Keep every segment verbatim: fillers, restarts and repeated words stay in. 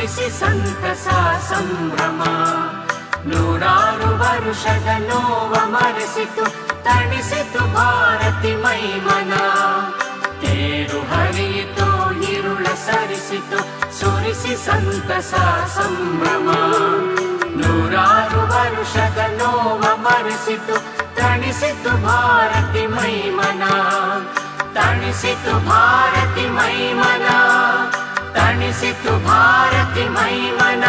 ಸುರಿಸಿ ಸಂತಸ ಸಂಭ್ರಮ. ನೂರಾರು ವರುಷದ ನೋವ ಮರೆಸಿತು ತಣಿಸಿತು ಭಾರತಿ ಮೈಮನ. ತೇರು ಹರಿಯಿತು ಇರುಳ ಸರಿಸಿತು ಸುರಿಸಿ ಸಂತಸ ಸಂಭ್ರಮ. ನೂರಾರು ವರುಷದ ನೋವ ಮರೆಸಿತು ತಣಿಸಿತು ಭಾರತಿ ಮೈಮನ. ತಣಿಸಿತು ಭಾರತಿ ಮೈಮನ, ತಣಿಸಿತು ಭಾರತಿ ಮೈಮನ.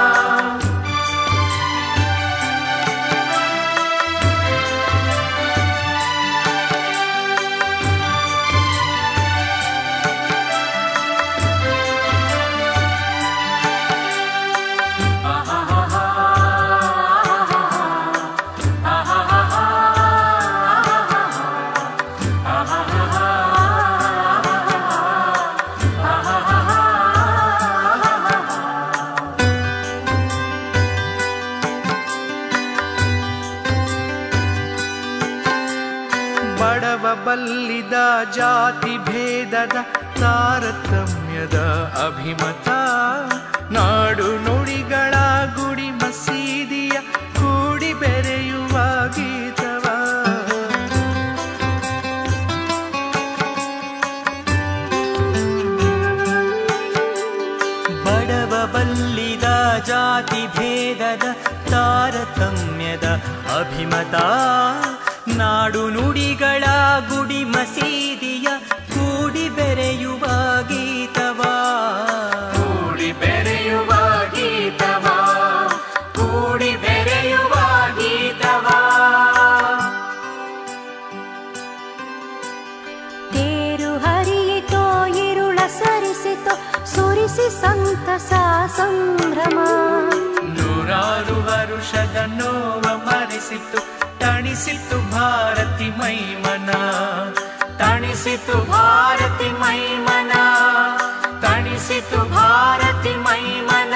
ಬಡವ ಬಲ್ಲಿದ ಜಾತಿ ಭೇದದ ತಾರತಮ್ಯದ ಅಭಿಮತ. ನಾಡು ನುಡಿಗಳ ಗುಡಿ ಮಸೀದಿಯ ಕೂಡಿ ಬೆರೆಯುವ ಗೀತವ. ಬಡವ ಬಲ್ಲಿದ ಜಾತಿ ಭೇದದ ತಾರತಮ್ಯದ ಅಭಿಮತ. ನಾಡು ನುಡಿಗಳ ಗುಡಿ ಮಸೀದಿಯ ಕೂಡಿ ಬೆರೆಯುವ ಗೀತವ. ಕೂಡಿ ಬೆರೆಯುವ ಗೀತವ, ಕೂಡಿ ಬೆರೆಯುವ ಗೀತವ. ತೇರು ಹರಿಯಿತೋ ಇರುಳ ಸರಿಸಿತೋ ಸುರಿಸಿ ಸಂತಸ ಸಂಭ್ರಮ. ನೂರಾರು ವರುಷದ ನೋವ ಮರೆಸಿತು ತಣಿಸಿತು ಭಾರತಿ ಮೈಮನ. ತಣಿಸಿತು ಭಾರತಿ ಮೈಮನ, ತಣಿಸಿತು ಭಾರತಿ ಮೈಮನ.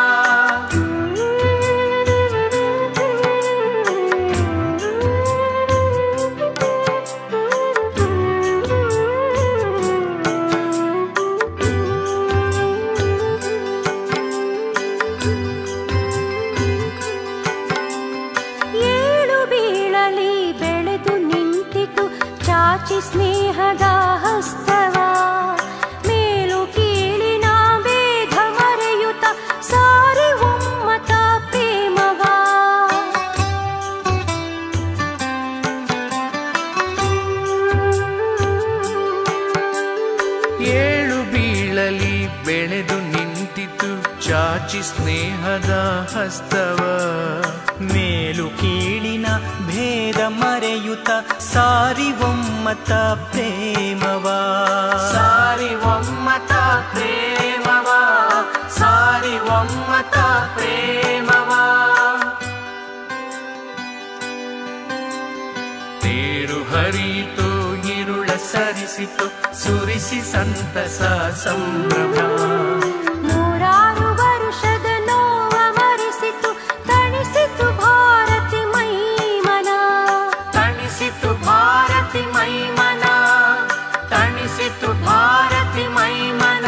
ಸ್ನೇಹದ ಹಸ್ತವ. ಮೇಲು ಕೀಳಿನ ಭೇದ ಮರೆಯುತ್ತ ಸಾರಿ ಒಮ್ಮತ ಪ್ರೇಮವ. ಏಳು ಬೀಳಲಿ ಬೆಳೆದು ನಿಂತಿತು ಚಾಚಿ ಸ್ನೇಹದ ಹಸ್ತವ. ಮೇಲು ಕೀಳಿನ ಭೇದ ಮರೆಯುತ್ತ ಸಾರಿ ಒಮ್ಮತ ಪ್ರೇಮವ. ಸಾರಿ ಒಮ್ಮತ ಪ್ರೇಮವ, ಸಾರಿ ಒಮ್ಮತ ಪ್ರೇಮವ. ತೇರು ಹರಿಯಿತು ಇರುಳ ಸರಿಸಿತು ಸುರಿಸಿ ಸಂತಸ ಸಂಭ್ರಮ. ನೂರಾರು ವರುಷದ ನೋವ ಮರೆಸಿತು ತಣಿಸಿತು ಭಾರತಿ ಮೈಮನ. ತಣಿಸಿತು ಭಾರತಿ ಮೈಮನ, ತಣಿಸಿತು ಭಾರತಿ ಮೈಮನ.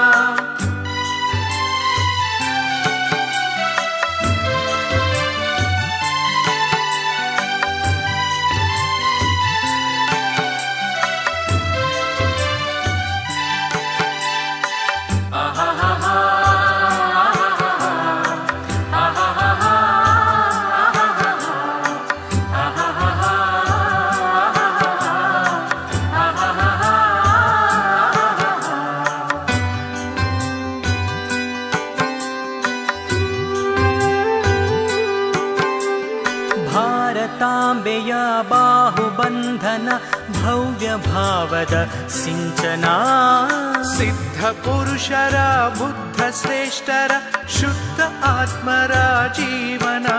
ಭಾರತಾಂಬೆಯ ಬಾಹುಬಂಧನ ಭವ್ಯ ಭಾವದ ಸಿಂಚನ. ಸಿದ್ಧ ಪುರುಷರ ಬುದ್ಧ ಶ್ರೇಷ್ಠರ ಶುದ್ಧ ಆತ್ಮರ ಜೀವನ.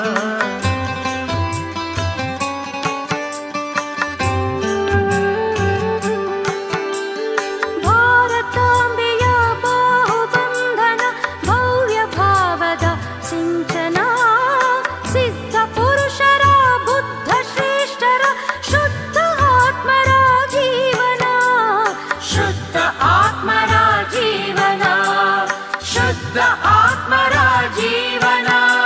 ಭಾರತಾಂಬೆಯ ಬಾಹುಬಂಧನ ಭವ್ಯ ಭಾವದ ಸಿಂಚನ. ಸಿದ್ಧ ಪುರುಷರ ಬುದ್ಧ ಶ್ರೇಷ್ಠರ ಶುದ್ಧ ಆತ್ಮರ ಜೀವನ. ಶುದ್ಧ ಆತ್ಮರ ಜೀವನ, ಶುದ್ಧ ಶುದ್ಧ ಆತ್ಮರ ಜೀವನ.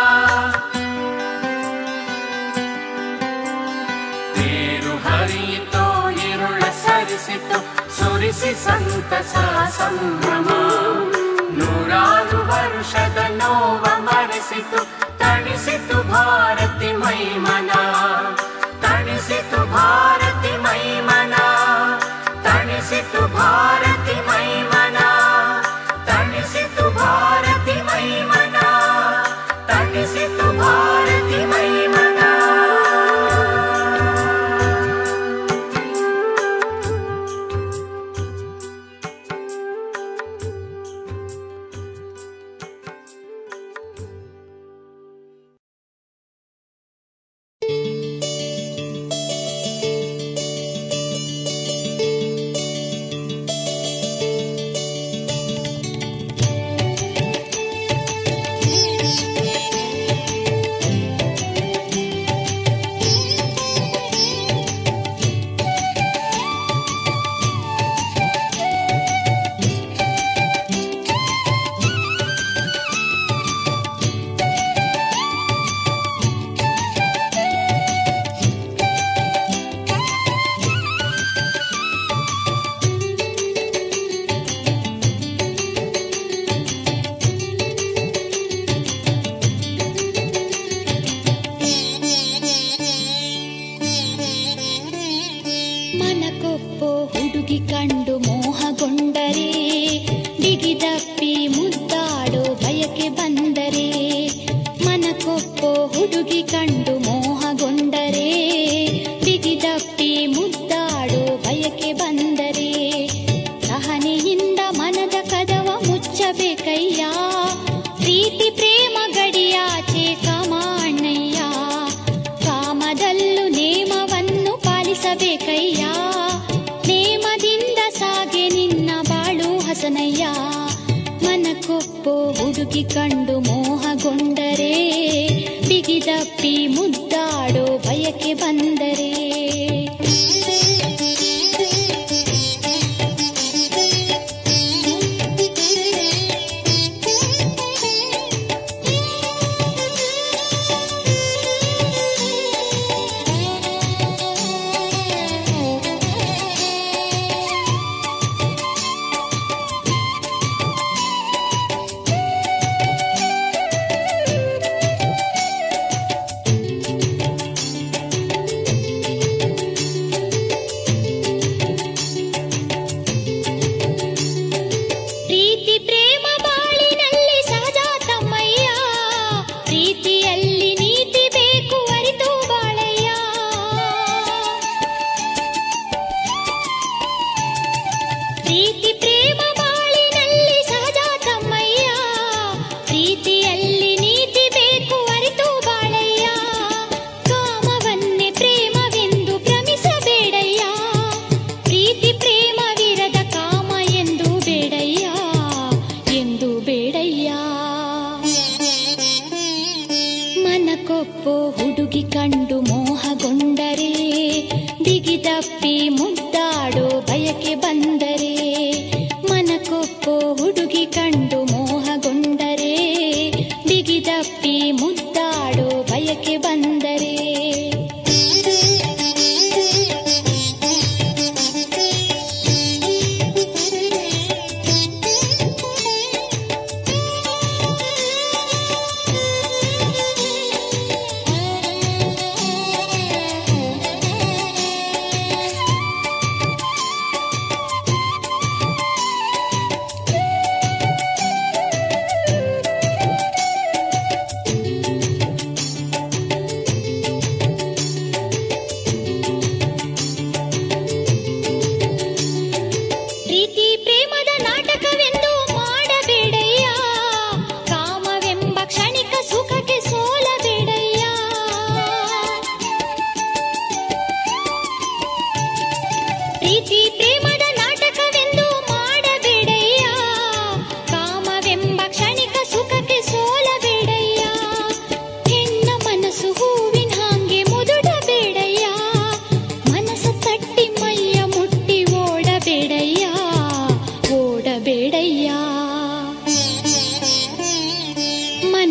ತೇರು ಹರಿಯಿತೋ ಇರುಳ ಸರಿಸಿತು ಸುರಿಸಿ ಸಂತಸ ಸಂಭ್ರಮ. ನೂರಾರು ವರುಷದ ನೋವ ಮರೆಸಿತು ತಣಿಸಿತು ಭಾರತಿ ಮೈಮನ. ತಣಿಸಿತು ಭಾರತಿ ಮೈಮನ. ತಣಿಸಿತು ಭಾರತಿ ಮೈಮನ. ತಣಿಸಿತು ಭಾರತಿ ಮೈಮನ. ತಣಿಸಿತು ಭಾರತಿ ಮೈಮನ.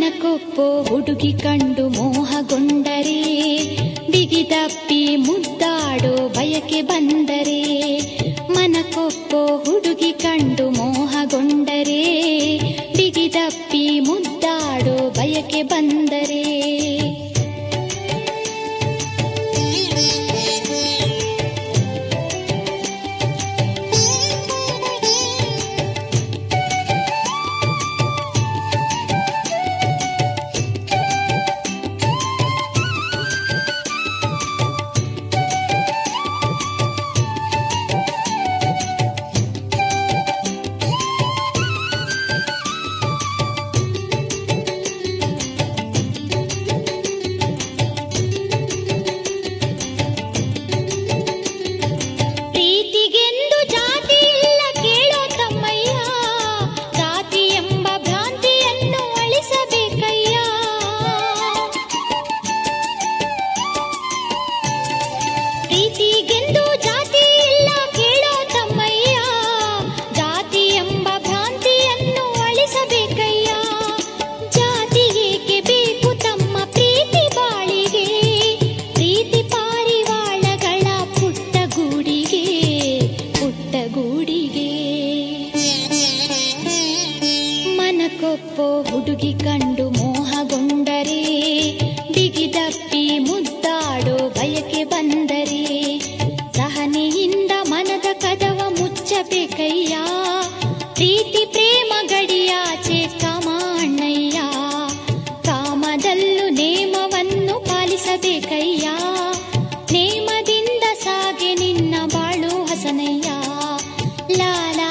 ಮನಕೊಪ್ಪೋ ಹುಡುಗಿ ಕಂಡು ಮೋಹಗೊಂಡರೆ, ಬಿಗಿದಪ್ಪಿ ಮುದ್ದಾಡೋ ಬಯಕೆ ಬಂದರೆ. ಮನಕೊಪ್ಪೋ ಹುಡುಗಿ ಕಂಡು ಮೋಹಗೊಂಡರೆ, ಬಿಗಿದಪ್ಪಿ ಮುದ್ದಾಡೋ ಬಯಕೆ ಬಂದರೆ. ಹುಡುಗಿ ಕಂಡು ಮೋಹಗೊಂಡರೆ, ಬಿಗಿದಪ್ಪಿ ಮುದ್ದಾಡೋ ಬಯಕೆ ಬಂದರೆ. ಸಹನೆಯಿಂದ ಮನದ ಕದವ ಮುಚ್ಚಬೇಕಯ್ಯ, ಪ್ರೀತಿ ಪ್ರೇಮ ಗಡಿಯಾಚೆ ಕಾಮಣ್ಣಯ್ಯ. ಕಾಮದಲ್ಲೂ ನೇಮವನ್ನು ಪಾಲಿಸಬೇಕಯ್ಯ, ನೇಮದಿಂದ ಸಾಗೆ ನಿನ್ನ ಬಾಳು ಹಸನಯ್ಯ. ಲಾಲಾ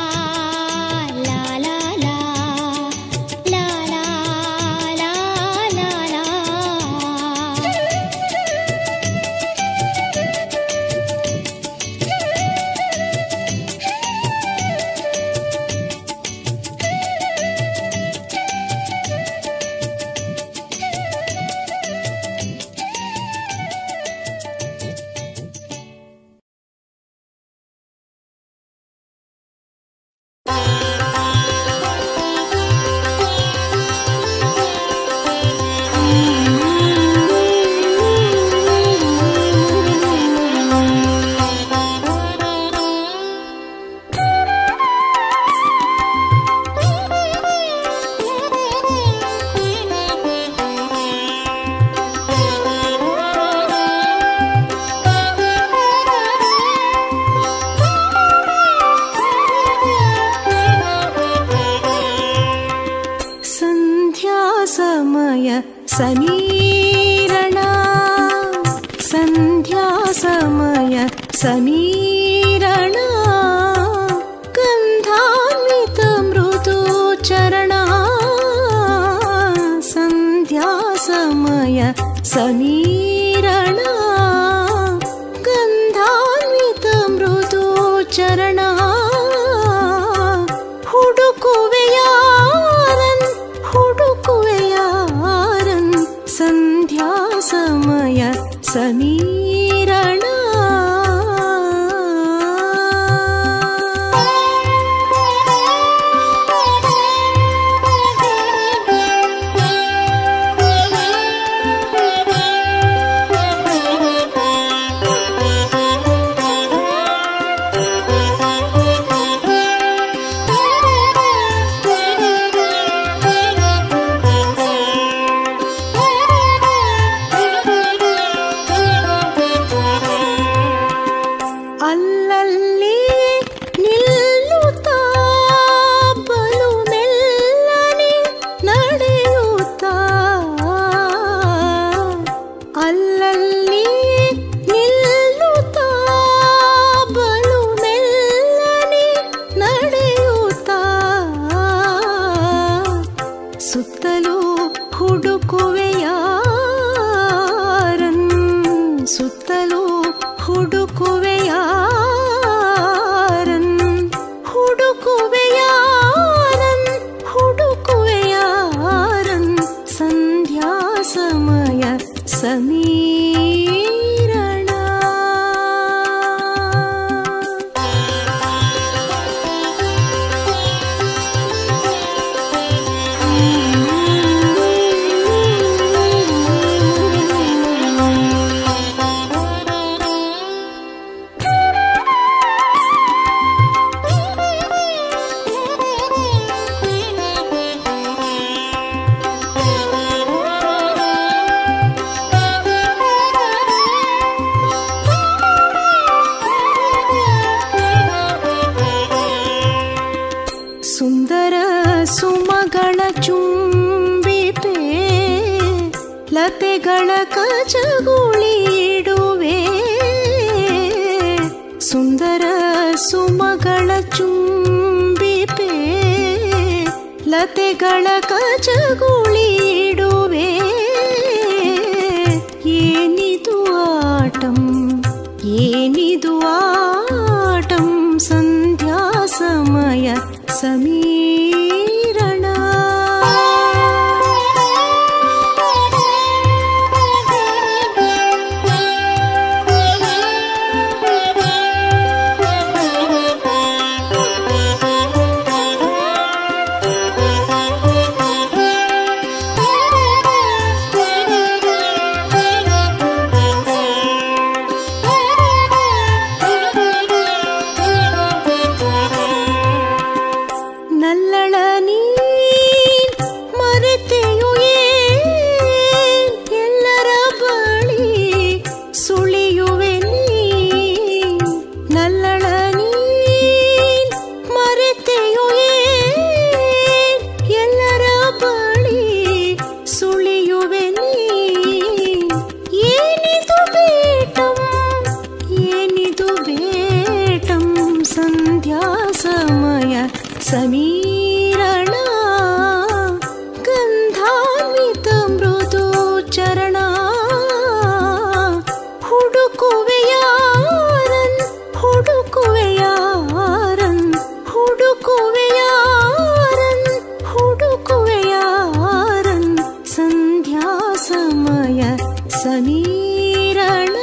ಸಮೀರಣ ಸಂಧ್ಯಾ ಸಮಯ ಸಮೀರಣ ಗಂಧಾನ್ವಿತ ಮೃದು ಚರಣ ಸಂಧ್ಯಾ ಸಮಯ ಸಮೀರಣ ಗಂಧಾನ್ವಿತ ಮೃದು ಚರಣ ಹುಡುಕುವೆಯಾರನ್ ಹುಡುಕುವೆಯಾರನ್ ಸಂಧ್ಯಾ ಸಮಯ ಸಮೀರಣ ಸುತ್ತಲೂ ಹುಡುಕುವೆಯಾರನ್ ಸುತ್ತಲೂ ಹುಡುಕುವೆಯಾರನ್ ಹುಡುಕುವೆಯಾರನ್ ಹುಡುಕುವೆಯಾರನ್ ಸಂಧ್ಯಾ ಸಮಯ ಸಮೀರಣ ಲತೆಗಳ ಕಚಗುಳಿಡುವೆ ಸುಂದರ ಸುಮಗಳ ಚುಂಬಿಪೆ ಲತೆಗಳ ಕಚಗುಳಿಡುವೆ ಏನಿದು ಆಟಂ ಏನಿದು ಆಟಂ ಸಂಧ್ಯಾ ಸಮಯ ಸಮೀರಣ ಸಮೀರಣ ಗಂಧಾನ್ವಿತ ಮೃದು ಚರಣ ಹುಡುಕುವೆಯಾರನ್ ಹುಡುಕುವೆಯಾರನ್ ಹುಡುಕುವೆಯಾರನ್ ಹುಡುಕುವೆಯಾರನ್ ಸಂಧ್ಯಾ ಸಮಯ ಸಮೀರಣ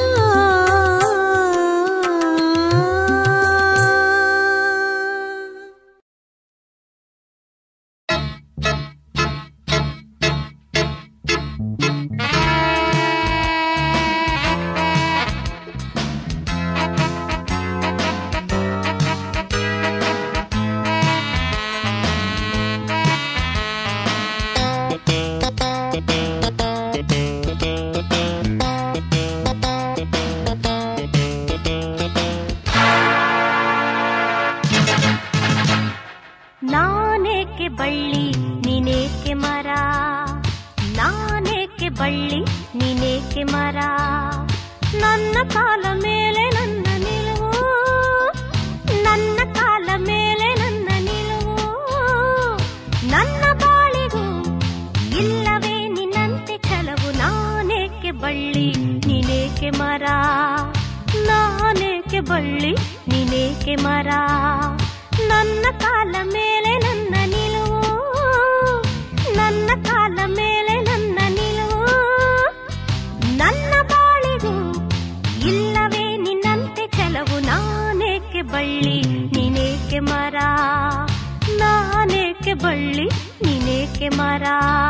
ನಾನೇಕೆ ಬಳ್ಳಿ ನೀನೇಕೆ ಮರ ನಾನೇಕೆ ಬಳ್ಳಿ ನೀನೇಕೆ ಮರ ನನ್ನ ಕಾಲ ಮೇಲೆ ನನ್ನ ನಿಲುವು ನನ್ನ ಕಾಲ ಮೇಲೆ ನನ್ನ ನಿಲುವು ನನ್ನ ಬಾಳಿಗೂ ಇಲ್ಲವೇ ನಿನ್ನಂತೆ ಛಲವು ನಾನೇಕೆ ಬಳ್ಳಿ ನೀನೇಕೆ ಮರ ನಾನೇಕೆ ಬಳ್ಳಿ ನೀನೇಕೆ ಮರ ನನ್ನ ಕಾಲ ಮೇಲೆ ನನ್ನ ನಿಲುವು ನನ್ನ ಕಾಲ ಮೇಲೆ ನನ್ನ ನಿಲುವು ನನ್ನ ಬಾಳಿಗೂ ಇಲ್ಲವೇ ನಿನ್ನಂತೆ ಛಲವು ನಾನೇಕೆ ಬಳ್ಳಿ ನೀನೇಕೆ ಮರ ನಾನೇಕೆ ಬಳ್ಳಿ ನೀನೇಕೆ ಮರ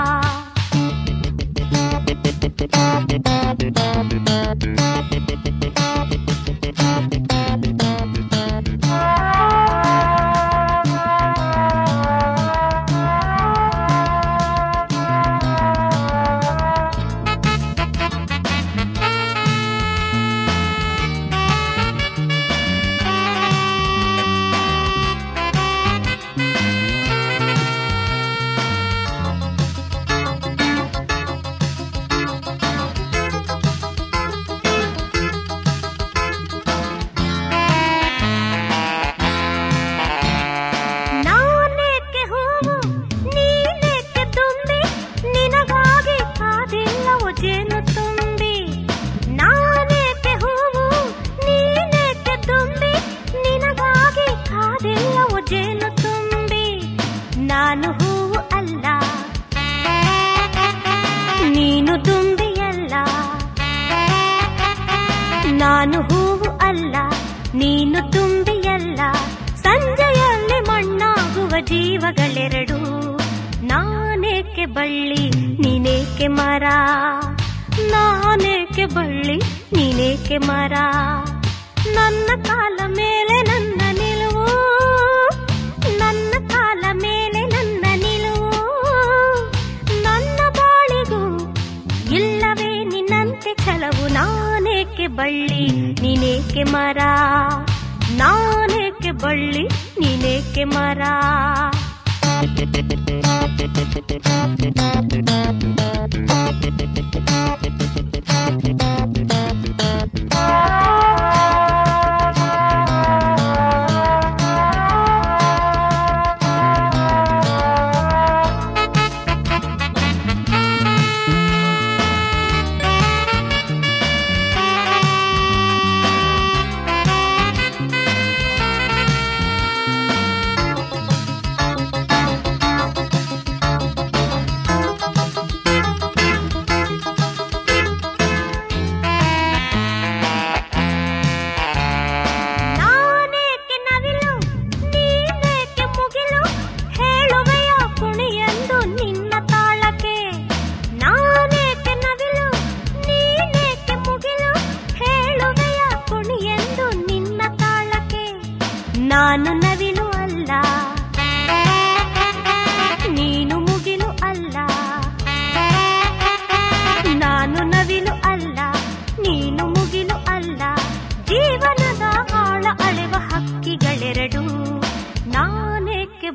ನಾನು ಹೂವು ಅಲ್ಲ ನೀನು ತುಂಬಿಯಲ್ಲ ನಾನು ಹೂವು ಅಲ್ಲ ನೀನು ತುಂಬಿಯಲ್ಲ ಸಂಜೆಯಲ್ಲಿ ಮಣ್ಣಾಗುವ ಜೀವಗಳೆರಡು ನಾನೇಕೆ ಬಳ್ಳಿ ನೀನೇಕೆ ಮರ ನಾನೇಕೆ ಬಳ್ಳಿ ನೀನೇಕೆ ಮರ ನನ್ನ ಕಾಲ ಮೇಲೆ ನನ್ನ ನಿಲುವು ನನ್ನ ಕಾಲ ಮೇಲೆ ನನ್ನ ನಿಲುವು ನನ್ನ ಬಾಳಿಗೂ ಇಲ್ಲವೇ ನಿನ್ನಂತೆ ಛಲವು ನಾನೇಕೆ ಬಳ್ಳಿ ನೀನೇಕೆ ಮರ ನಾನೇಕೆ ಬಳ್ಳಿ ನೀನೇಕೆ ಮರ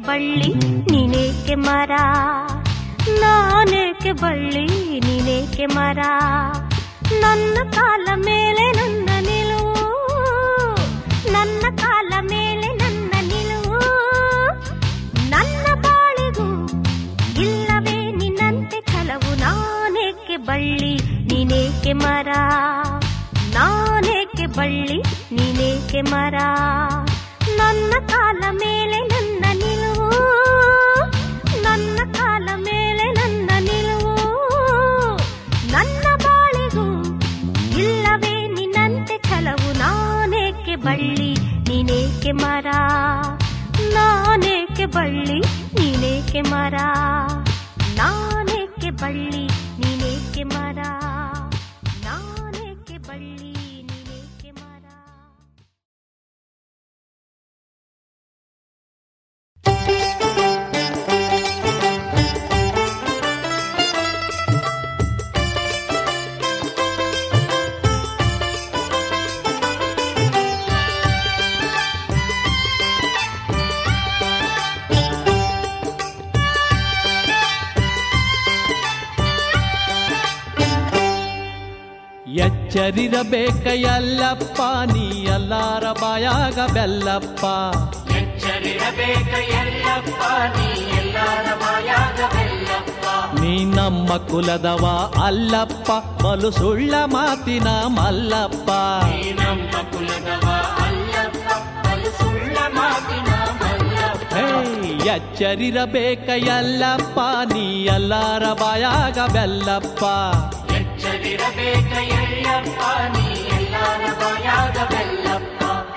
ಬಳ್ಳಿ ನೀನೇಕೆ ಮರ, ನಾನೇಕೆ ಬಳ್ಳಿ ನೀನೇಕೆ ಮರ. ನನ್ನ ಕಾಲ ಮೇಲೆ ನನ್ನ ನಿಲುವು, ನನ್ನ ಕಾಲ ಮೇಲೆ ನನ್ನ ನಿಲುವು. ನನ್ನ ಬಾಳಿಗೂ ಇಲ್ಲವೇ ನಿನ್ನಂತೆ ಛಲವು. ನಾನೇಕೆ ಬಳ್ಳಿ ನೀನೇಕೆ ಮರ, ನಾನೇಕೆ ಬಳ್ಳಿ ನೀನೇಕೆ ಮರ. ನನ್ನ ಕಾಲ ಮೇಲೆ ನನ್ನ ನಿಲುವು, ನನ್ನ ಕಾಲ ಮೇಲೆ ನನ್ನ ನಿಲುವು. ನನ್ನ ಬಾಳಿಗೂ ಇಲ್ಲವೇ ನಿನ್ನಂತೆ ಛಲವು. ನಾನೇಕೆ ಬಳ್ಳಿ ನೀನೇಕೆ ಮರ, ನಾನೇಕೆ ಬಳ್ಳಿ ನೀನೇಕೆ ಮರ. ನಾನೇಕೆ ಬಳ್ಳಿ ನೀನೇಕೆ ಮರ, ನಾನೇಕೆ ಬಳ್ಳಿ ನೀನೇಕೆ ಮರ. ಎಚ್ಚರಿರಬೇಕ ಎಲ್ಲಪ್ಪ ನೀ ಎಲ್ಲಾರ ಬಾಯಾಗ ಬೆಲ್ಲಪ್ಪ. ಎಚ್ಚರಿರಬೇಕ ಎಲ್ಲಪ್ಪ ನೀ ಎಲ್ಲಾರ ಬಾಯಾಗ ಬೆಲ್ಲಪ್ಪ. ನೀ ನಮ್ಮ ಕುಲದವ ಅಲ್ಲಪ್ಪ, ಬಲು ಸುಳ್ಳ ಮಾತಿನ ಮಲ್ಲಪ್ಪ. ನೀ ನಮ್ಮ ಕುಲದವ ಅಲ್ಲಪ್ಪ, ಬಲು ಸುಳ್ಳ ಮಾತಿನ ಮಲ್ಲಪ್ಪ. ಹೇ ಎಚ್ಚರಿರಬೇಕ ಎಲ್ಲಪ್ಪ ನೀ ಎಲ್ಲಾರ ಬಾಯಾಗ ಬೆಲ್ಲಪ್ಪ. ಎಚ್ಚರಿರಬೇಕ ಎಲ್ಲಪ್ಪ ನೀ ಎಲ್ಲಾರ ಬಾಯಾಗ ಬೆಲ್ಲಪ್ಪ.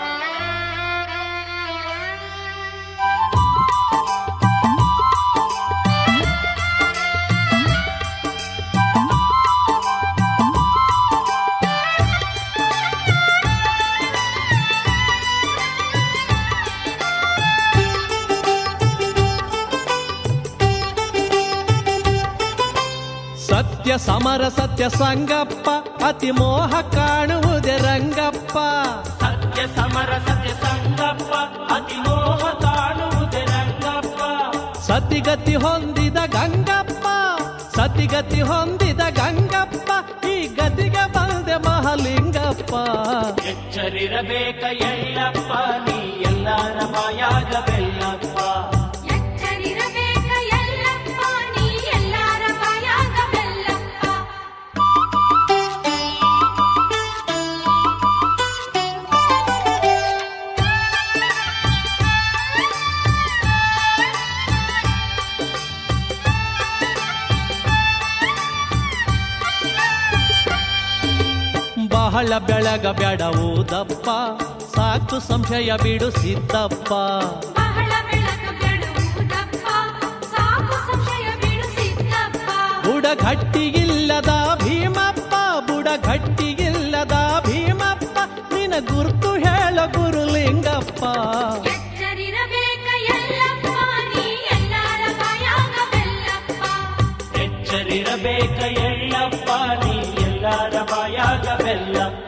ಸತ್ಯ ಸಮರ ಸತ್ಯ ಸಂಗಪ್ಪ, ಅತಿ ಮೋಹ ಕಾಣುವುದೇ ರಂಗಪ್ಪ. ಸತ್ಯ ಸಮರ ಸತ್ಯ ಸಂಗಪ್ಪ, ಅತಿ ಮೋಹ ಕಾಣುವುದೇ ರಂಗಪ್ಪ. ಸತಿಗತಿ ಹೊಂದಿದ ಗಂಗಪ್ಪ, ಸತಿಗತಿ ಹೊಂದಿದ ಗಂಗಪ್ಪ, ಈ ಗತಿಗೆ ಬಂದೆ ಮಹಾಲಿಂಗಪ್ಪ. ಎಚ್ಚರಿರಬೇಕ ಎಲ್ಲಪ್ಪ ನೀ ಎಲ್ಲಾರ ಬಾಯಾಗ ಬೆಲ್ಲಪ್ಪ. ಎಚ್ಚರಿರಬೇಕ ಎಲ್ಲಪ್ಪ ನೀ ಎಲ್ಲಾರ ಬಾಯಾಗ ಬೆಲ್ಲಪ್ಪ. ಬಹಳ ಬೆಳಗ ಬೆಡವುದಪ್ಪ, ಸಾಕು ಸಂಶಯ ಬಿಡು ಸಿದ್ದಪ್ಪ. ಬಹಳ ಬೆಳಕ ಬೆಳಗುವುದಪ್ಪ, ಸಾಕು ಸಂಶಯ ಬಿಡು ಸಿದ್ದಪ್ಪ. ಬುಡಗಟ್ಟಿಗಿಲ್ಲದ ಭೀಮಪ್ಪ, ಬುಡಗಟ್ಟಿಗಿಲ್ಲದ ಭೀಮಪ್ಪ, ನಿನ ಗುರುತು ಹೇಳ ಗುರುಲಿಂಗಪ್ಪ. ಎಚ್ಚರಿರಬೇಕ ಎಲ್ಲಪ್ಪ ನೀ ಎಲ್ಲಾರ ಬಾಯಾಗ ಬೆಲ್ಲಪ್ಪ. ಎಚ್ಚರಿರಬೇಕ ಎಲ್ಲಪ್ಪ ನೀ ಎಲ್ಲಾರ ಬಾಯಾಗ ಬೆಲ್ಲಪ್ಪ.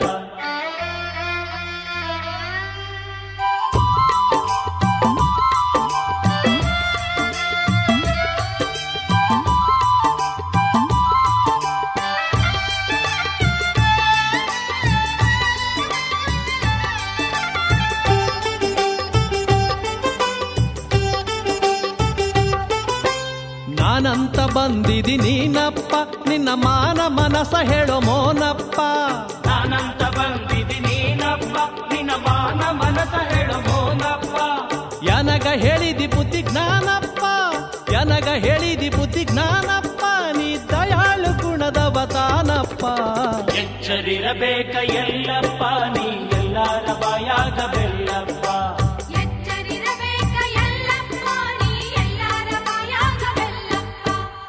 ನಾನಂತ ಬಂದಿದಿ ನೀನಪ್ಪ, ನಿನ್ನ ಮಾನ ಮನಸ ಹೇಳೋ ಮೋನಪ್ಪ. ನಾನಂತ ಬಂದಿದಿ ನೀನಪ್ಪ, ನಿನ್ನ ಮಾನ ಮನಸ ಹೇಳೋ ಮೋನಪ್ಪ. ಯನಗ ಹೇಳಿದಿ ಬುದ್ಧಿ ಜ್ಞಾನಪ್ಪ, ಯನಗ ಹೇಳಿದಿ ಬುದ್ಧಿ ಜ್ಞಾನಪ್ಪ, ನೀ ದಯಾಳು ಗುಣದವತಾನಪ್ಪ. ಎಚ್ಚರಿರಬೇಕ ಎಲ್ಲಪ್ಪ ನೀ ಎಲ್ಲಾರ ಬಾಯಾಗ ಬೆಲ್ಲಪ್ಪ. ಎಚ್ಚರಿರಬೇಕ ಎಲ್ಲಪ್ಪ ನೀ ಎಲ್ಲಾರ ಬಾಯಾಗ ಬೆಲ್ಲಪ್ಪ.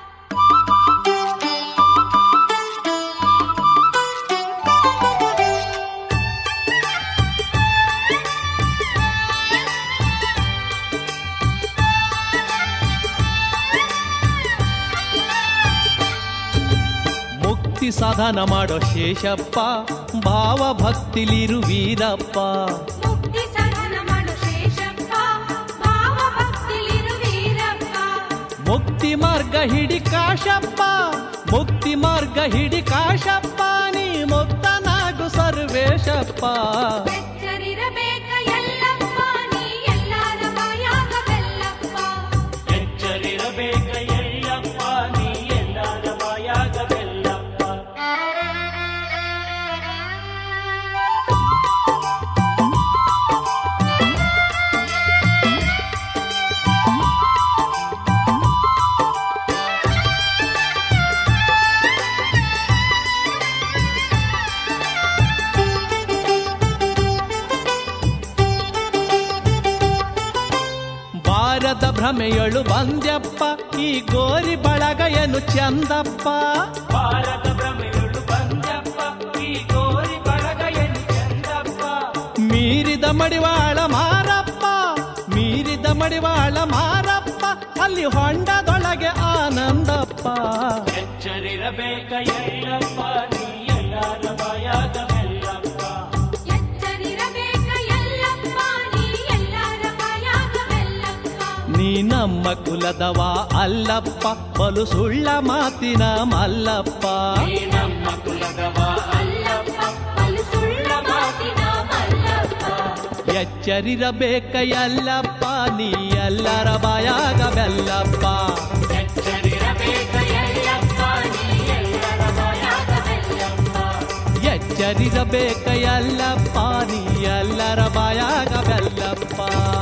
ಮುಕ್ತಿ ಸಾಧನ ಮಾಡೋ ಶೇಷಪ್ಪ, ಭಾವ ಭಕ್ತಿಲಿರು ವೀರಪ್ಪ. ಮುಕ್ತಿ ಸಾಧನ ಮಾಡು ಶೇಷಪ್ಪ, ಭಾವ ಭಕ್ತಿಲಿರು ಮುಕ್ತಿ ಮಾರ್ಗ ಹಿಡಿ ಕಾಶಪ್ಪ, ಮುಕ್ತಿ ಮಾರ್ಗ ಹಿಡಿ ಕಾಶಪ್ಪ, ನೀ ಮುಕ್ತನಾಗು ಸರ್ವೇಶಪ್ಪ. ಎಚ್ಚರಿರಬೇಕ ಎಲ್ಲಪ್ಪ, ನೀ ಎಲ್ಲರ ಬಾಯಾಗ ಬೆಲ್ಲಪ್ಪ. ಎಚ್ಚರಿರಬೇಕ ಎಲ್ಲಪ್ಪ, ನೀ ಎಲ್ಲರ ಬಾಯಾಗ ಬೆಲ್ಲಪ್ಪ. ಬಾರದ ಭ್ರಮೆಯಳು ಬಂದ್ಯಪ್ಪ, ಈ ಗೋರಿ ಬಳಗಯನು ಚಂದಪ್ಪ. ಭಾರತ ಭ್ರಮೆಯಳು ಬಂದಪ್ಪ, ಈ ಗೋರಿ ಬಳಗಯನು ಚಂದಪ್ಪ. ಮೀರಿದ ಮಡಿವಾಳ ಮಾರಪ್ಪ, ಮೀರಿದ ಮಡಿವಾಳ ಮಾರಪ್ಪ, ಅಲ್ಲಿ ಹೊಂಡದೊಳಗೆ ಆನಂದಪ್ಪ. ಎಚ್ಚರಿರಬೇಕ ಎಲ್ಲಪ್ಪ, ನೀ ಎಲ್ಲರ ಬಾಯಾಗ ಬೆಲ್ಲಪ್ಪ. ಎಚ್ಚರಿರಬೇಕ ಎಲ್ಲಪ್ಪ, ನೀ ಎಲ್ಲರ ಬಾಯಾಗ ಬೆಲ್ಲಪ್ಪ. ನೀ ನಮ್ಮ ಕುಲದವ ಅಲ್ಲಪ್ಪ, ಬಲು ಸುಳ್ಳ ಮಾತಿನ ಮಲ್ಲಪ್ಪ. ನೀ ನಮ್ಮ ಕುಲದವ ಅಲ್ಲಪ್ಪ, ಬಲು ಸುಳ್ಳ ಮಾತಿನ ಮಲ್ಲಪ್ಪ. ಎಚ್ಚರಿರಬೇಕ ಎಲ್ಲಪ್ಪ, ನೀ ಎಲ್ಲರ ಬಾಯಾಗ ಬೆಲ್ಲಪ್ಪ. ಎಚ್ಚರಿರಬೇಕ ಎಲ್ಲಪ್ಪ, ನೀ ಎಲ್ಲರ ಬಾಯಾಗ ಬೆಲ್ಲಪ್ಪ. ಎಚ್ಚರಿರಬೇಕ ಎಲ್ಲಪ್ಪ, ನೀ ಎಲ್ಲರ ಬಾಯಾಗ ಬೆಲ್ಲಪ್ಪ.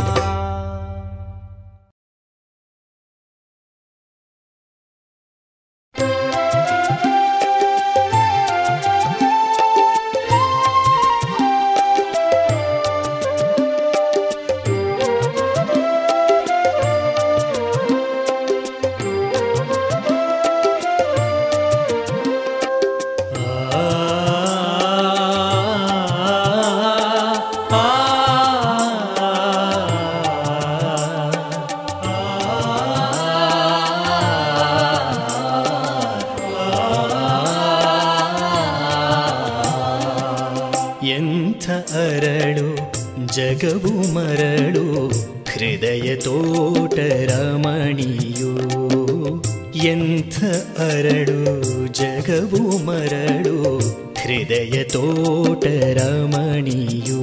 ಎಂಥ ಅರಳು ಜಗವು ಮರಳು ಹೃದಯ ತೋಟ ರಮಣಿಯೋ. ಎಂಥ ಅರಳು ಜಗವು ಮರಳು ಹೃದಯ ತೋಟ ರಮಣಿಯೋ.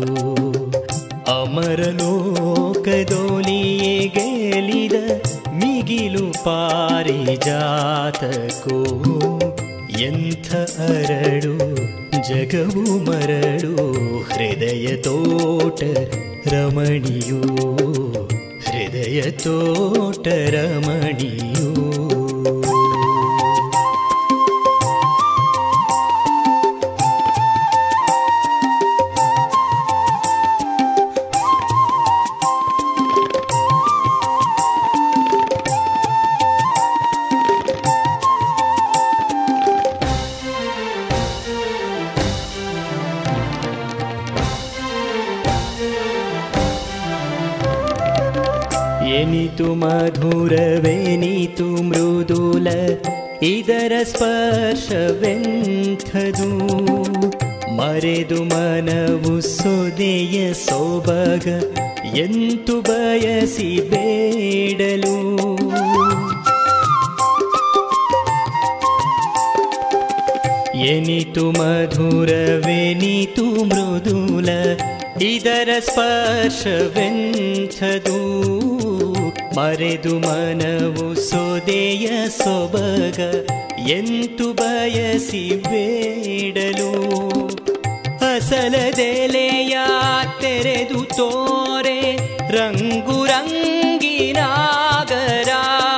ಅಮರಲೋಕದೋಲಿಯೇ ಗೆಲಿದ ಮಿಗಿಲು ಪಾರಿಜಾತಕೋ. ಎಂಥ ಅರಳು ಜಗವು ಮರಳು ಹೃದಯ ತೋಟ ರಮಣಿಯೋ, ಹೃದಯ ತೋಟ ರಮಣಿಯೋ. ಎನಿತು ಮಧುರವೆನಿತು ಮೃದುಲ ಇದರ ಸ್ಪರ್ಶವೆಂಥದು. ಮರೆದು ಮನವು ಸೊದೆಯ ಸೊಬಗ ಎಂತು ಬಯಸಿ ಬೇಡಲು. ಎನಿತು ಮಧುರವೆನಿತು ಮೃದುಲ ಇದರ ಸ್ಪರ್ಶವೆಂಥದು. ಮರೆದು ಮನವು ಸೊದೆಯ ಸೊಬಗ ಎಂತು ಬಯಸಿ ಬೇಡಲು. ಅಸಲದೆಲೆಯ ತೆರೆದು ತೋರೆ ರಂಗು ರಂಗಿನಾಗರ.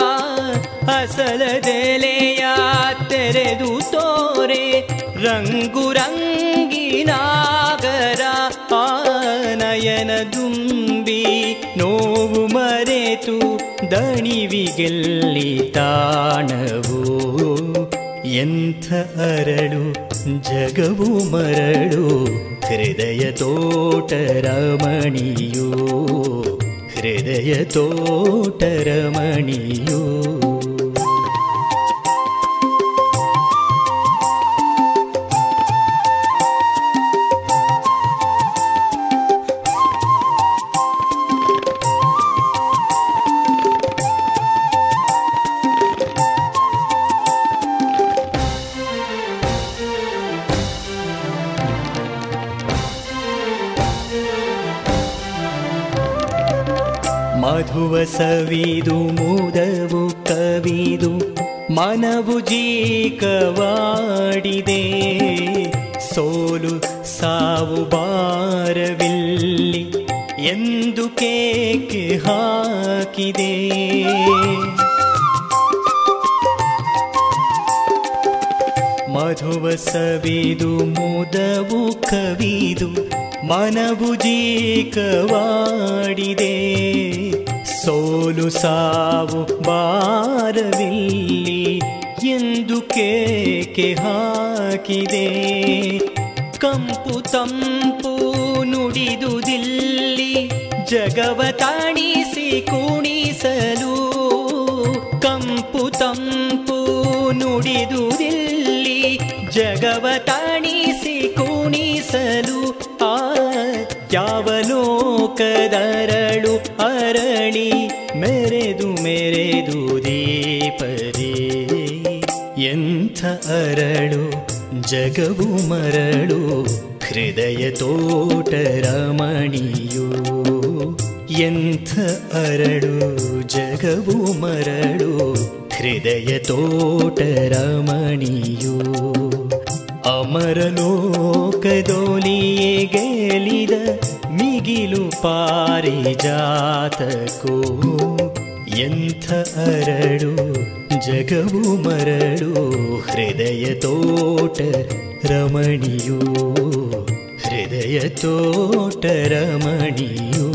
ಅಸಲದೆಲೆಯ ತೆರೆದು ತೋರೆ ರಂಗು ರಂಗಿನಾಗರ. ನಯನ ದುಂಬಿ ನೋವು ಮರೆತು ದಣಿವಿಗೆಲ್ಲಿ ತಾಣವು. ಎಂಥ ಅರಳು ಜಗವು ಮರಳು ಹೃದಯ ತೋಟ ರಮಣಿಯೋ, ಹೃದಯ ತೋಟ ರಮಣಿಯೋ. ಮಧುವ ಸವಿದು ಮುದವು ಕವಿದು ಮನವು ಜೀಕವಾಡಿದೆ. ಸೋಲು ಸಾವು ಬಾರವಿಲ್ಲಿ ಎಂದು ಕೇಕೆ ಹಾಕಿದೆ. ಮಧುವ ಸವಿದು ಮುದವು ಕವಿದು ಮನವು ಜೀಕವಾಡಿದೆ. ಸೋಲು ಸಾವು ಬಾರವಿಲ್ಲಿ ಎಂದು ಕೇಕೆ ಹಾಕಿದೆ. ಕಂಪು ತಂಪು ನುಡಿದುದಿಲ್ಲಿ ಜಗವ ತಾಣಿಸಿ ಕುಣಿಸಲು. ಕಂಪು ತಂಪು ನುಡಿದುದಿಲ್ಲಿ ಜಗವ ತಾಣಿಸಿ ಕುಣಿಸಲು. ಆ ಯಾವ ಲೋಕದರಳು ಅರಳಿ ಮೆರೆದು ಮೆರೆದು ದೀಪದೇ. ಎಂಥ ಅರಳು ಜಗವು ಮರಳು ಹೃದಯ ತೋಟ ರಮಣಿಯೋ. ಎಂಥ ಅರಳು ಜಗವು ಮರಳು ಹೃದಯ ತೋಟ ರಮಣಿಯೋ. ಅಮರಲೋಕದೋಲಿಯೇ ಗೆಲಿದ ಮಿಗಿಲು ಪಾರಿಜಾತಕೋ. ಎಂಥ ಅರಳು ಜಗವು ಮರಳು ಹೃದಯ ತೋಟ ರಮಣಿಯೋ. ಹೃದಯ ತೋಟ ರಮಣಿಯೋ.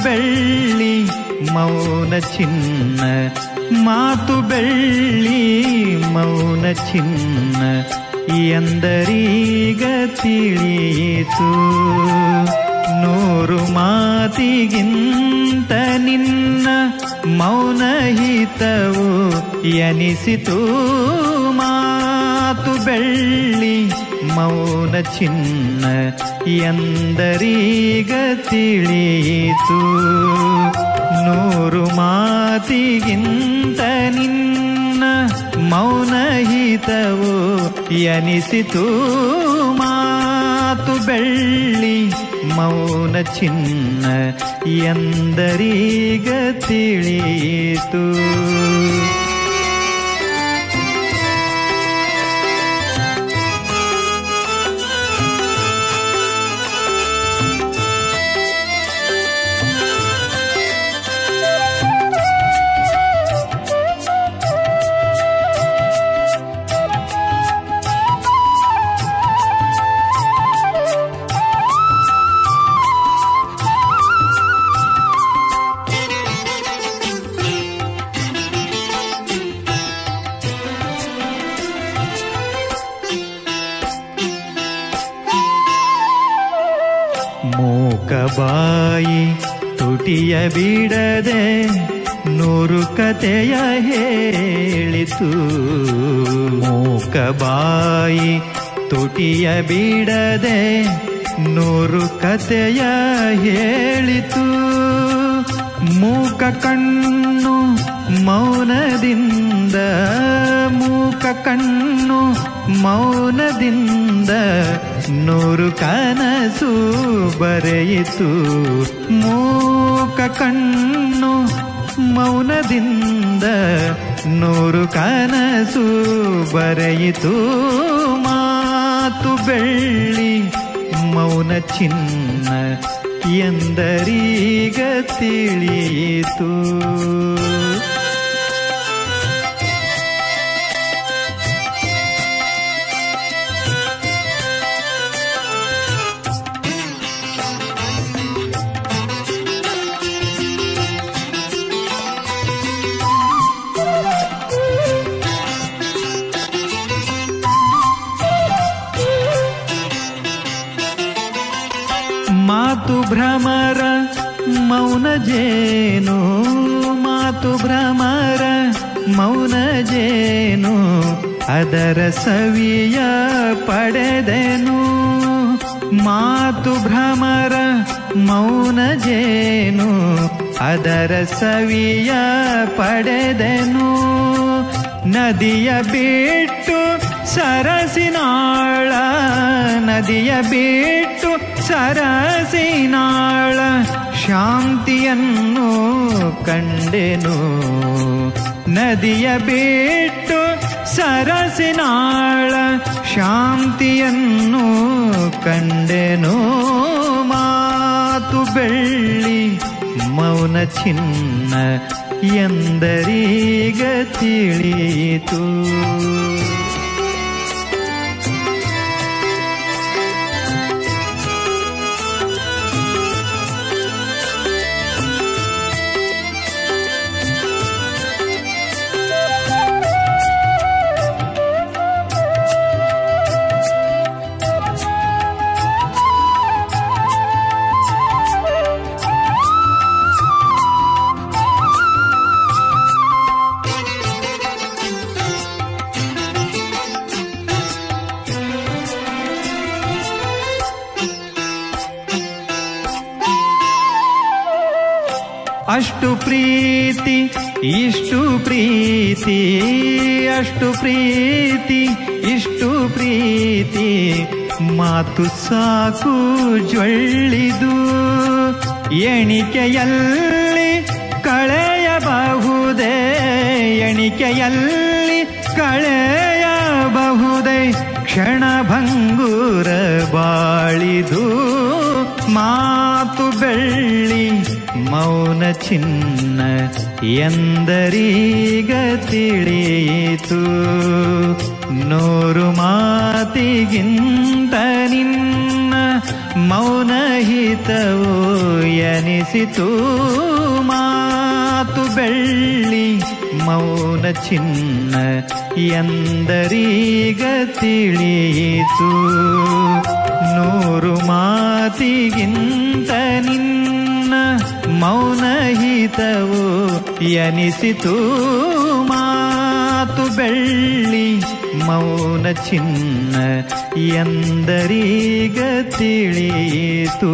ಬೆಳ್ಳಿ ಮೌನ ಚಿನ್ನ, ಮಾತು ಬೆಳ್ಳಿ ಮೌನ ಚಿನ್ನ ಎಂದರೀಗ ತಿಳಿಯಿತು. ನೂರು ಮಾತಿಗಿಂತ ನಿನ್ನ ಮೌನ ಹಿತವು ಎನಿಸಿತು. ಮಾತು ಬೆಳ್ಳಿ ಮೌನ ಚಿನ್ನ ಎಂದರೀಗ ತಿಳಿಯಿತು. ನೂರು ಮಾತಿಗಿಂತ ನಿನ್ನ ಮೌನ ಹಿತವು ಎನಿಸಿತು. ಮಾತು ಬೆಳ್ಳಿ ಮೌನ ಚಿನ್ನ ಎಂದರೀಗ ತಿಳಿಯಿತು. ಮೂಕಬಾಯಿ ತುಟಿಯ ಬಿಡದೆ ನೂರು ಕತೆಯ ಹೇಳಿತು. ಮೂಕಬಾಯಿ ತುಟಿಯ ಬಿಡದೆ ನೂರು ಕತೆಯ ಹೇಳಿತು. ಮೂಕ ಕಣ್ಣು ಮೌನದಿಂದ, ಮೂಕ ಕಣ್ಣು ಮೌನದಿಂದ ನೂರು ಕನಸು ಬರೆಯಿತು. ಮೂಕ ಕಣ್ಣು ಮೌನದಿಂದ ನೂರು ಕನಸು ಬರೆಯಿತು. ಮಾತು ಬೆಳ್ಳಿ ಮೌನ ಚಿನ್ನ ಎಂದರೀಗ ತಿಳಿಯಿತು. ಮಾತು ಭ್ರಮರ ಮೌನ ಜೇನು, ಮಾತು ಭ್ರಮರ ಮೌನ ಜೇನು ಅದರ ಸವಿಯ ಪಡೆದೆನು. ಮಾತು ಭ್ರಮರ ಮೌನ ಜೇನು ಅದರ ಸವಿಯ ಪಡೆದೆನು. ನದಿಯ ಬಿಟ್ಟು ಸರಸಿನಾಳ, ನದಿಯ ಬಿಟ್ಟು ಸರಸಿನಾಳ ಶಾಂತಿಯನ್ನು ಕಂಡೆನು. ನದಿಯ ಬಿಟ್ಟು ಸರಸಿನಾಳ ಶಾಂತಿಯನ್ನು ಕಂಡೆನು. ಮಾತು ಬೆಳ್ಳಿ ಮೌನ ಚಿನ್ನ ಎಂದರೀಗ ತಿಳಿಯಿತು. ಅಷ್ಟು ಪ್ರೀತಿ ಇಷ್ಟು ಪ್ರೀತಿ, ಅಷ್ಟು ಪ್ರೀತಿ ಇಷ್ಟು ಪ್ರೀತಿ ಮಾತು ಸಾಕು ಜೊಳ್ಳಿದು. ಎಣಿಕೆಯಲ್ಲಿ ಕಳೆಯಬಹುದೇ, ಎಣಿಕೆಯಲ್ಲಿ ಕಳೆಯಬಹುದೇ ಕ್ಷಣಭಂಗುರ ಬಾಳಿದು. ಮಾತು ಬೆಳ್ಳಿ ಮೌನ ಚಿನ್ನ ಎಂದರೀಗ ತಿಳಿಯಿತು. ನೂರು ಮಾತಿಗಿಂತ ನಿನ್ನ ಮೌನ ಹಿತವು ಎನಿ ಎನಿಸಿತು ಮಾತು ಬೆಳ್ಳಿ ಮೌನ ಚಿನ್ನ ಎಂದರೀಗ ತಿಳಿಯಿತು. ನೂರು ಮಾತಿಗಿಂತ ನಿನ್ನ ಮೌನ ಹಿತವು ಎನಿಸಿತು ಮಾತು ಬೆಳ್ಳಿ ಮೌನ ಚಿನ್ನ ಎಂದರೀಗ ತಿಳಿಯಿತು.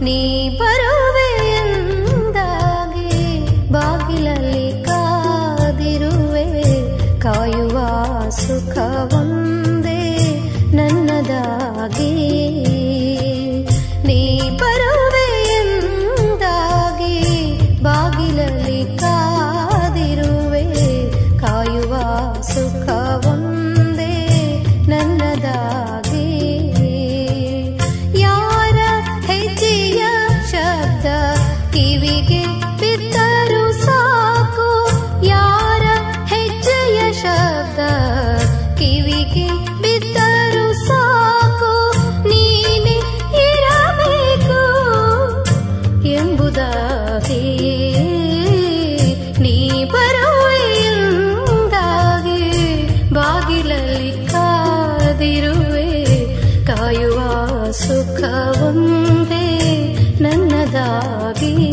ನೀ ಬರುವೆ ಎಂದಾಗಿ ಬಾಗಿಲಲ್ಲಿ ಕಾದಿರುವೆ ಕಾಯುವ ಸುಖವೊಂದೇ ನನ್ನದಾಗಿ ನೀ ಬರುವೆ ಎಂದಾಗಿ ಬಾಗಿಲಲ್ಲಿ ಕಾದಿರುವೆ ಕಾಯುವ ಸುಖವೊಂದೇ ನನ್ನದಾಗಿ ಯಾರ ಹೆಜ್ಜೆಯ ಶಬ್ದ ಕಿವಿಗೆ ಬಿದ್ದರೂ ಸಾಕು ಯಾರ ಹೆಜ್ಜೆಯ ಶಬ್ದ ಕಿವಿಗೆ ಬಿದ್ದರೂ ಸಾಕು ನೀನೆ ಇರಬೇಕು ಎಂಬುದಾಗಿ ನೀ ಬರುವೆ ಎಂದಾಗಿ ಬಾಗಿಲಲ್ಲಿ ಕಾದಿರುವೆ ಕಾಯುವ ಸುಖವೊಂದೇ ನನ್ನದಾಗಿ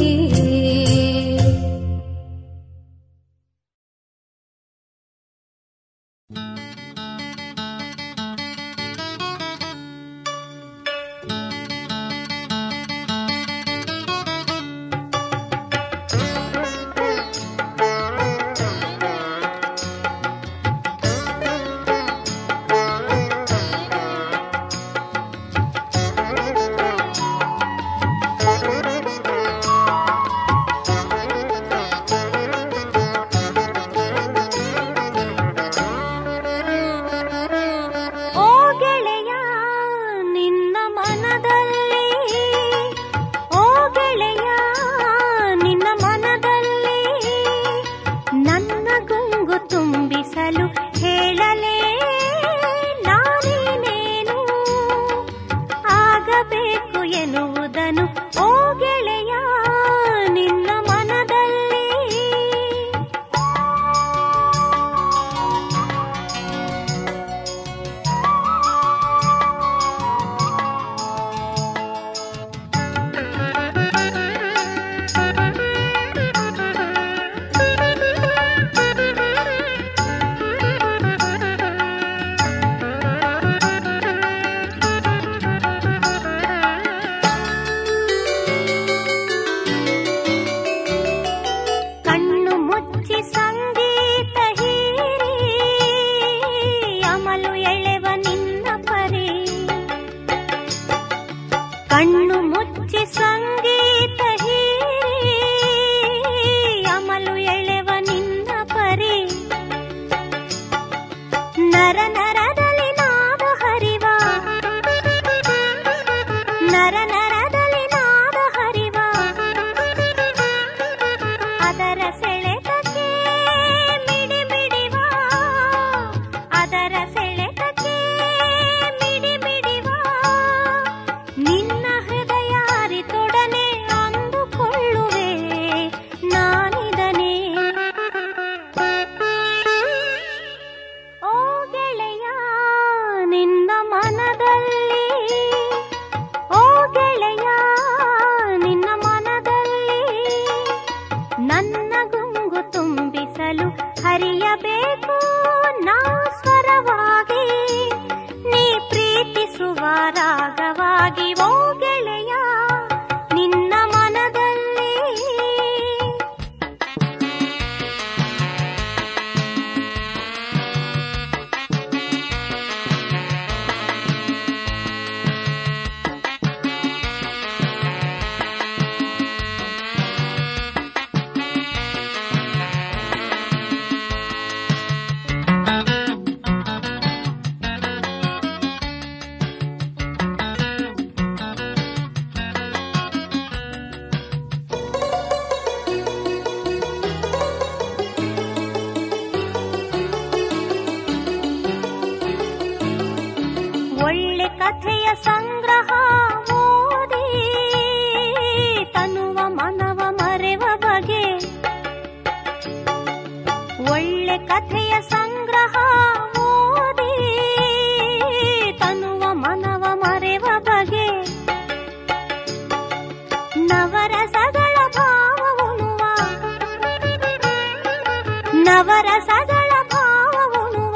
ನವರಸಗಳ ಭಾವವುಣುವ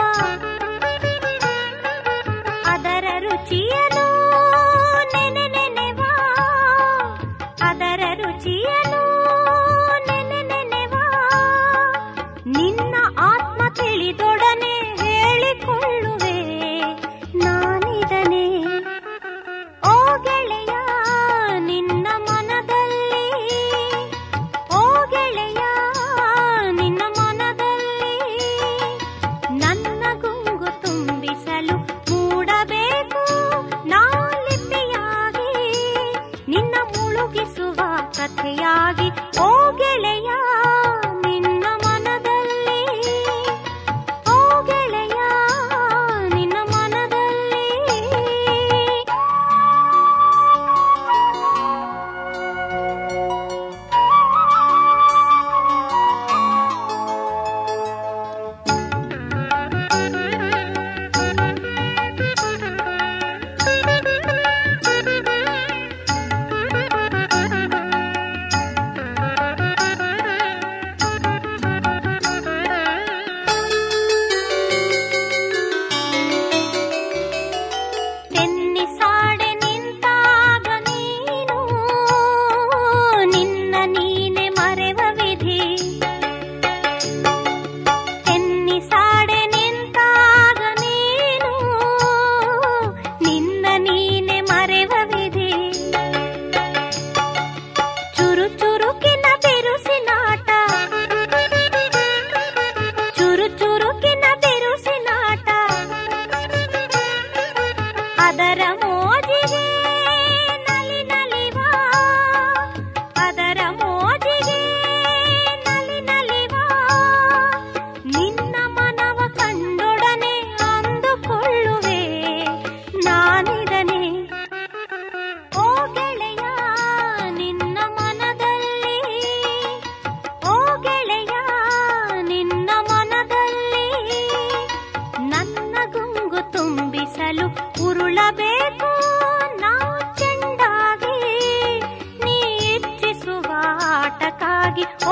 ಅದರ ರುಚಿಯನು ನೆನೆ ನೆನೆವ ಓ ಗೆಳೆಯ ನಿನ್ನ ಮನದಲ್ಲಿ, ಓ ಗೆಳೆಯ ನಿನ್ನ ಮನದಲ್ಲಿ. ತೆನ್ನಿಸಾಡೆ ನಿಂತಾಗ ನೀನು ನಿನ್ನ ನೀನೆ ಮರೆವ ವಿಧಿ, ತೆನ್ನಿಸಾಡೆ ನಿಂತಾಗ ನೀನು ನಿನ್ನ ನೀನೆ ಮರೆವ ವಿಧಿ. ಚುರು ಚುರುಕಿನ ಬಿರುಸಿನಾಟ, ಚುರು ಚುರುಕಿನ ಬಿರುಸಿನಾಟ, ಅದರ ಮೋಜಿಗೆ ನಲಿ ನಲಿವಾ, ಅದರ ಮೋಜಿಗೆ ನಲಿ ನಲಿವಾ. ನಿನ್ನ ಮನವ ಕಂಡೊಡನೆ ಅಂದುಕೊಳ್ಳುವೆ ನಾನಿದನೆ. ಓ ಗೆಳೆಯ ನಿನ್ನ ಮನದಲ್ಲಿ, ಓ ಗೆಳೆಯ ನಿನ್ನ ಮನದಲ್ಲಿ. ನನ್ನ ಗುಂಗು ತುಂಬಿಸಲು ಉರುಳಬೇಕು ನಾ ಚೆಂಡಾಗಿ, ನೀ ಇಚ್ಛಿಸುವ ಆಟಕ್ಕಾಗಿ